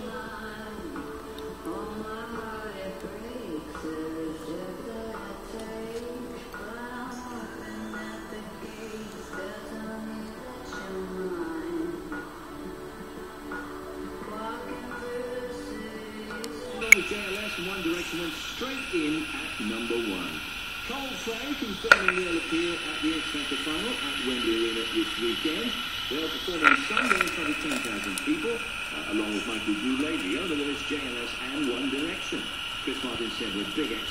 JLS and One Direction went straight in at number 1. Coldplay confirming they'll appear at the X Factor final at Wembley Arena this weekend. They'll perform on Sunday in front of 10,000 people, along with Michael Bublé, the other was JLS and One Direction. Chris Martin said with big